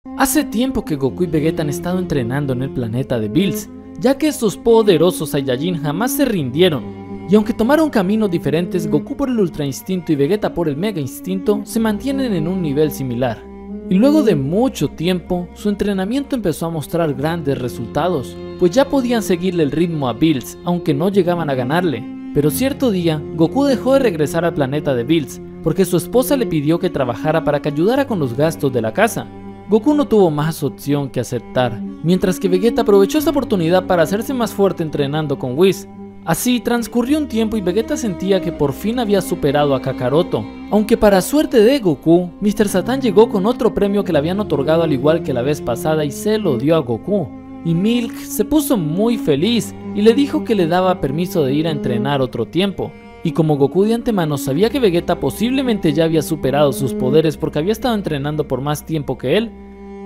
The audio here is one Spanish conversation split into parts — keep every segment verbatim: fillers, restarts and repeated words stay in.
Hace tiempo que Goku y Vegeta han estado entrenando en el planeta de Bills, ya que estos poderosos Saiyajin jamás se rindieron. Y aunque tomaron caminos diferentes, Goku por el Ultra Instinto y Vegeta por el Mega Instinto se mantienen en un nivel similar. Y luego de mucho tiempo, su entrenamiento empezó a mostrar grandes resultados, pues ya podían seguirle el ritmo a Bills, aunque no llegaban a ganarle. Pero cierto día, Goku dejó de regresar al planeta de Bills, porque su esposa le pidió que trabajara para que ayudara con los gastos de la casa. Goku no tuvo más opción que aceptar, mientras que Vegeta aprovechó esta oportunidad para hacerse más fuerte entrenando con Whis. Así transcurrió un tiempo y Vegeta sentía que por fin había superado a Kakaroto, aunque para suerte de Goku, mister Satan llegó con otro premio que le habían otorgado al igual que la vez pasada y se lo dio a Goku. Y Milk se puso muy feliz y le dijo que le daba permiso de ir a entrenar otro tiempo. Y como Goku de antemano sabía que Vegeta posiblemente ya había superado sus poderes porque había estado entrenando por más tiempo que él,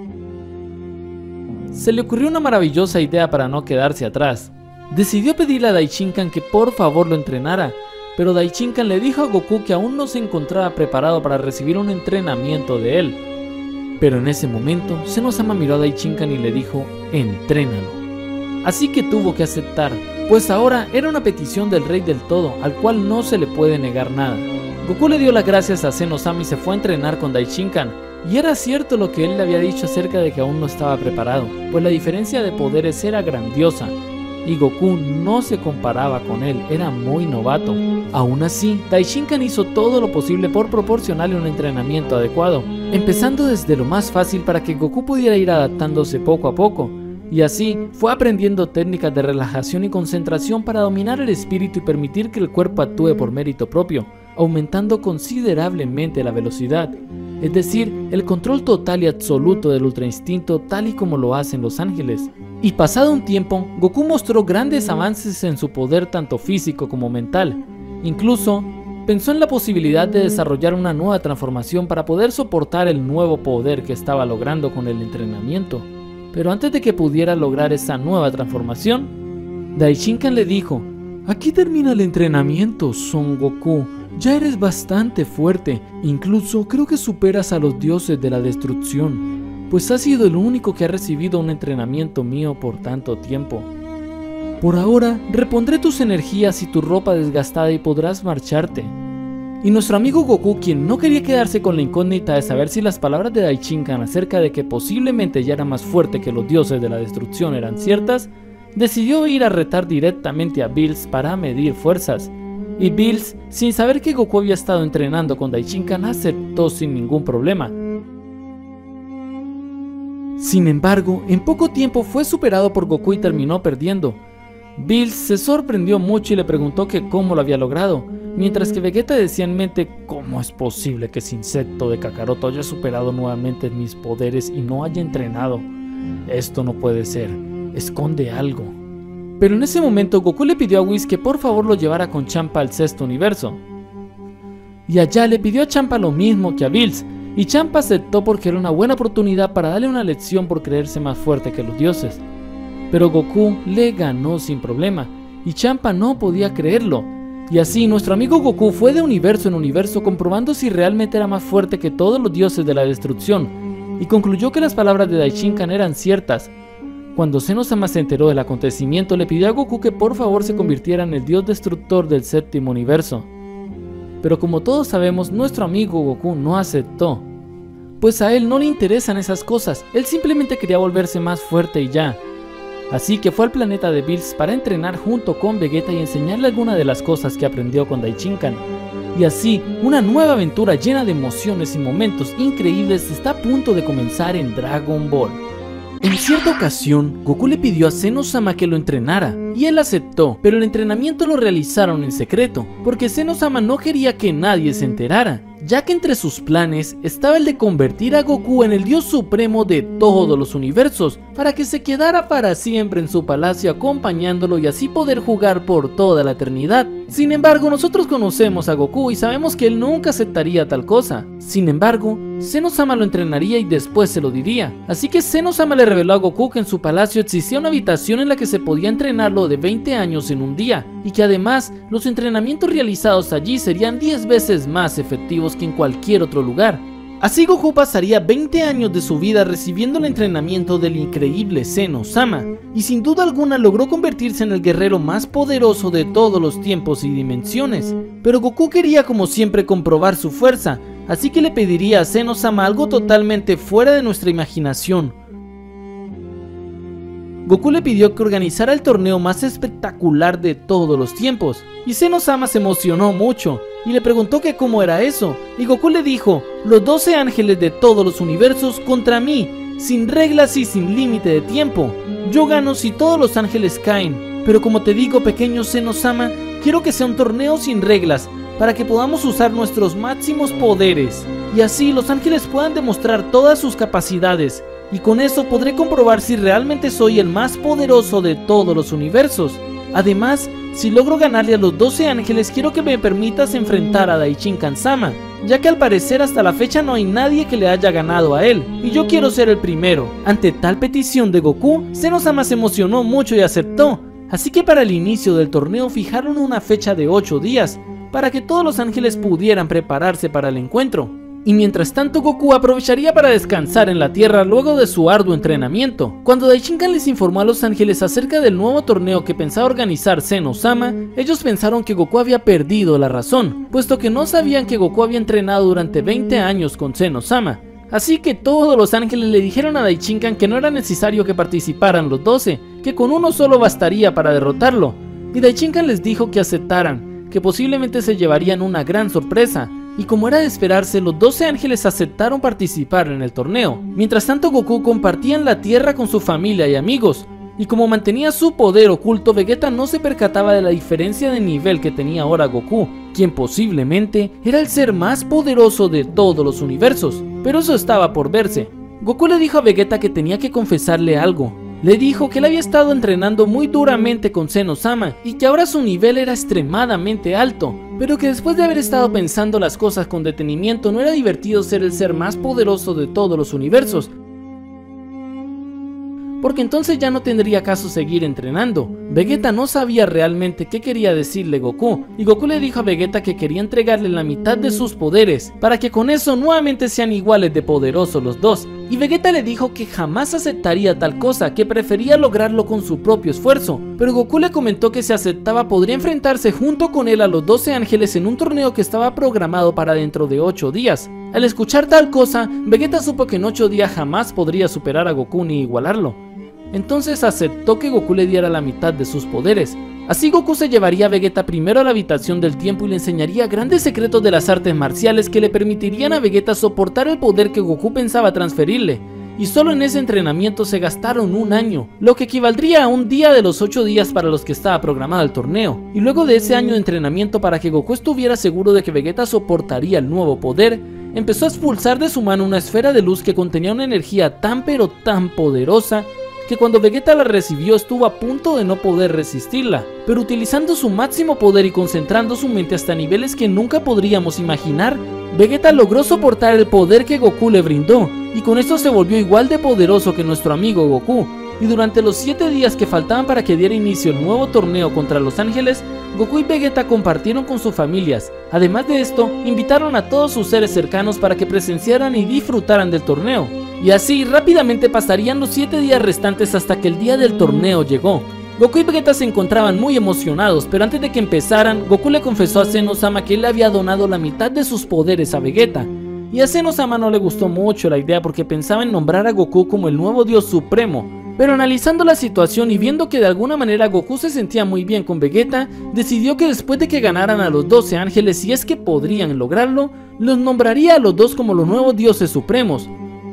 se le ocurrió una maravillosa idea para no quedarse atrás. Decidió pedirle a Daishinkan que por favor lo entrenara, pero Daishinkan le dijo a Goku que aún no se encontraba preparado para recibir un entrenamiento de él. Pero en ese momento, Zenosama miró a Daishinkan y le dijo, entrénalo. Así que tuvo que aceptar, pues ahora era una petición del Rey del Todo, al cual no se le puede negar nada. Goku le dio las gracias a Zenosama y se fue a entrenar con Daishinkan, y era cierto lo que él le había dicho acerca de que aún no estaba preparado, pues la diferencia de poderes era grandiosa, y Goku no se comparaba con él, era muy novato. Aún así, Daishinkan hizo todo lo posible por proporcionarle un entrenamiento adecuado, empezando desde lo más fácil para que Goku pudiera ir adaptándose poco a poco, y así fue aprendiendo técnicas de relajación y concentración para dominar el espíritu y permitir que el cuerpo actúe por mérito propio, aumentando considerablemente la velocidad, es decir, el control total y absoluto del Ultra Instinto tal y como lo hacen los ángeles. Y pasado un tiempo, Goku mostró grandes avances en su poder tanto físico como mental. Incluso, pensó en la posibilidad de desarrollar una nueva transformación para poder soportar el nuevo poder que estaba logrando con el entrenamiento. Pero antes de que pudiera lograr esa nueva transformación, Daishinkan le dijo, aquí termina el entrenamiento, Son Goku. Ya eres bastante fuerte, incluso creo que superas a los dioses de la destrucción, pues has sido el único que ha recibido un entrenamiento mío por tanto tiempo. Por ahora, repondré tus energías y tu ropa desgastada y podrás marcharte. Y nuestro amigo Goku, quien no quería quedarse con la incógnita de saber si las palabras de Daishinkan acerca de que posiblemente ya era más fuerte que los dioses de la destrucción eran ciertas, decidió ir a retar directamente a Bills para medir fuerzas. Y Bills, sin saber que Goku había estado entrenando con Daishinkan, aceptó sin ningún problema. Sin embargo, en poco tiempo fue superado por Goku y terminó perdiendo. Bills se sorprendió mucho y le preguntó que cómo lo había logrado, mientras que Vegeta decía en mente, ¿cómo es posible que ese insecto de Kakaroto haya superado nuevamente mis poderes y no haya entrenado? Esto no puede ser, esconde algo. Pero en ese momento Goku le pidió a Whis que por favor lo llevara con Champa al sexto universo. Y allá le pidió a Champa lo mismo que a Bills, y Champa aceptó porque era una buena oportunidad para darle una lección por creerse más fuerte que los dioses. Pero Goku le ganó sin problema, y Champa no podía creerlo. Y así nuestro amigo Goku fue de universo en universo comprobando si realmente era más fuerte que todos los dioses de la destrucción, y concluyó que las palabras de Daishinkan eran ciertas. Cuando Zenosama se enteró del acontecimiento, le pidió a Goku que por favor se convirtiera en el dios destructor del séptimo universo. Pero como todos sabemos, nuestro amigo Goku no aceptó, pues a él no le interesan esas cosas, él simplemente quería volverse más fuerte y ya. Así que fue al planeta de Bills para entrenar junto con Vegeta y enseñarle algunas de las cosas que aprendió con Daishinkan. Y así, una nueva aventura llena de emociones y momentos increíbles está a punto de comenzar en Dragon Ball. En cierta ocasión, Goku le pidió a Zenosama que lo entrenara, y él aceptó, pero el entrenamiento lo realizaron en secreto, porque Zenosama no quería que nadie se enterara, ya que entre sus planes estaba el de convertir a Goku en el dios supremo de todos los universos, para que se quedara para siempre en su palacio acompañándolo y así poder jugar por toda la eternidad. Sin embargo, nosotros conocemos a Goku y sabemos que él nunca aceptaría tal cosa. Sin embargo, Zenosama lo entrenaría y después se lo diría. Así que Zenosama le reveló a Goku que en su palacio existía una habitación en la que se podía entrenarlo de veinte años en un día, y que además los entrenamientos realizados allí serían diez veces más efectivos que en cualquier otro lugar. Así Goku pasaría veinte años de su vida recibiendo el entrenamiento del increíble Zeno-sama, y sin duda alguna logró convertirse en el guerrero más poderoso de todos los tiempos y dimensiones. Pero Goku quería como siempre comprobar su fuerza, así que le pediría a Zeno-sama algo totalmente fuera de nuestra imaginación. Goku le pidió que organizara el torneo más espectacular de todos los tiempos, y Zeno-sama se emocionó mucho y le preguntó que cómo era eso, y Goku le dijo: los doce ángeles de todos los universos contra mí, sin reglas y sin límite de tiempo. Yo gano si todos los ángeles caen, pero como te digo, pequeño Zeno-sama, quiero que sea un torneo sin reglas, para que podamos usar nuestros máximos poderes, y así los ángeles puedan demostrar todas sus capacidades, y con eso podré comprobar si realmente soy el más poderoso de todos los universos. Además, si logro ganarle a los doce ángeles, quiero que me permitas enfrentar a Daichinkan-sama, ya que al parecer hasta la fecha no hay nadie que le haya ganado a él, y yo quiero ser el primero. Ante tal petición de Goku, Zeno-sama se emocionó mucho y aceptó, así que para el inicio del torneo fijaron una fecha de ocho días, para que todos los ángeles pudieran prepararse para el encuentro. Y mientras tanto Goku aprovecharía para descansar en la tierra luego de su arduo entrenamiento. Cuando Daichinkan les informó a los ángeles acerca del nuevo torneo que pensaba organizar Zeno-sama, ellos pensaron que Goku había perdido la razón, puesto que no sabían que Goku había entrenado durante veinte años con Zeno-sama. Así que todos los ángeles le dijeron a Daichinkan que no era necesario que participaran los doce, que con uno solo bastaría para derrotarlo. Y Daichinkan les dijo que aceptaran, que posiblemente se llevarían una gran sorpresa. Y como era de esperarse, los doce ángeles aceptaron participar en el torneo. Mientras tanto, Goku compartía en la tierra con su familia y amigos, y como mantenía su poder oculto, Vegeta no se percataba de la diferencia de nivel que tenía ahora Goku, quien posiblemente era el ser más poderoso de todos los universos, pero eso estaba por verse. Goku le dijo a Vegeta que tenía que confesarle algo. Le dijo que él había estado entrenando muy duramente con Zeno-sama y que ahora su nivel era extremadamente alto, pero que después de haber estado pensando las cosas con detenimiento no era divertido ser el ser más poderoso de todos los universos, porque entonces ya no tendría caso seguir entrenando. Vegeta no sabía realmente qué quería decirle Goku, y Goku le dijo a Vegeta que quería entregarle la mitad de sus poderes, para que con eso nuevamente sean iguales de poderosos los dos, y Vegeta le dijo que jamás aceptaría tal cosa, que prefería lograrlo con su propio esfuerzo, pero Goku le comentó que si aceptaba podría enfrentarse junto con él a los doce ángeles en un torneo que estaba programado para dentro de ocho días. Al escuchar tal cosa, Vegeta supo que en ocho días jamás podría superar a Goku ni igualarlo. Entonces aceptó que Goku le diera la mitad de sus poderes. Así Goku se llevaría a Vegeta primero a la habitación del tiempo y le enseñaría grandes secretos de las artes marciales que le permitirían a Vegeta soportar el poder que Goku pensaba transferirle. Y solo en ese entrenamiento se gastaron un año, lo que equivaldría a un día de los ocho días para los que estaba programado el torneo. Y luego de ese año de entrenamiento, para que Goku estuviera seguro de que Vegeta soportaría el nuevo poder, empezó a expulsar de su mano una esfera de luz que contenía una energía tan pero tan poderosa que cuando Vegeta la recibió estuvo a punto de no poder resistirla, pero utilizando su máximo poder y concentrando su mente hasta niveles que nunca podríamos imaginar, Vegeta logró soportar el poder que Goku le brindó, y con esto se volvió igual de poderoso que nuestro amigo Goku. Y durante los siete días que faltaban para que diera inicio el nuevo torneo contra los ángeles, Goku y Vegeta compartieron con sus familias. Además de esto, invitaron a todos sus seres cercanos para que presenciaran y disfrutaran del torneo. Y así rápidamente pasarían los siete días restantes hasta que el día del torneo llegó. Goku y Vegeta se encontraban muy emocionados, pero antes de que empezaran, Goku le confesó a Zeno-sama que él le había donado la mitad de sus poderes a Vegeta. Y a Zeno-sama no le gustó mucho la idea porque pensaba en nombrar a Goku como el nuevo dios supremo. Pero analizando la situación y viendo que de alguna manera Goku se sentía muy bien con Vegeta, decidió que después de que ganaran a los doce ángeles, si es que podrían lograrlo, los nombraría a los dos como los nuevos dioses supremos.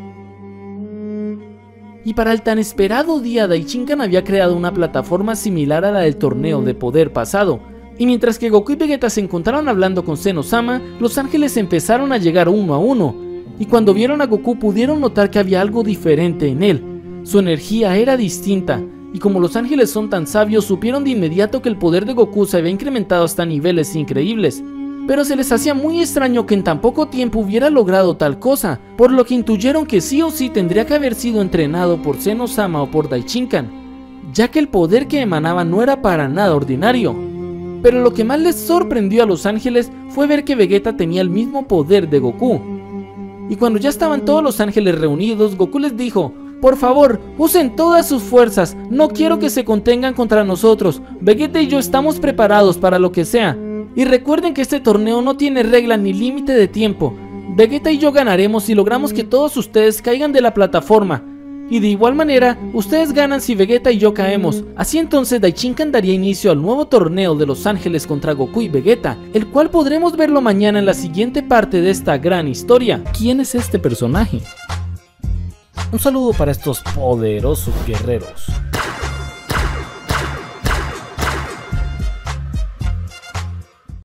Y para el tan esperado día, Daichinkan había creado una plataforma similar a la del torneo de poder pasado. Y mientras que Goku y Vegeta se encontraron hablando con Zeno-sama, los ángeles empezaron a llegar uno a uno. Y cuando vieron a Goku pudieron notar que había algo diferente en él. Su energía era distinta, y como los ángeles son tan sabios, supieron de inmediato que el poder de Goku se había incrementado hasta niveles increíbles. Pero se les hacía muy extraño que en tan poco tiempo hubiera logrado tal cosa, por lo que intuyeron que sí o sí tendría que haber sido entrenado por Zeno-sama o por Daichinkan, ya que el poder que emanaba no era para nada ordinario. Pero lo que más les sorprendió a los ángeles fue ver que Vegeta tenía el mismo poder de Goku. Y cuando ya estaban todos los ángeles reunidos, Goku les dijo: por favor, usen todas sus fuerzas, no quiero que se contengan contra nosotros. Vegeta y yo estamos preparados para lo que sea. Y recuerden que este torneo no tiene regla ni límite de tiempo. Vegeta y yo ganaremos si logramos que todos ustedes caigan de la plataforma. Y de igual manera, ustedes ganan si Vegeta y yo caemos. Así entonces Daichinkan daría inicio al nuevo torneo de los ángeles contra Goku y Vegeta, el cual podremos verlo mañana en la siguiente parte de esta gran historia. ¿Quién es este personaje? Un saludo para estos poderosos guerreros.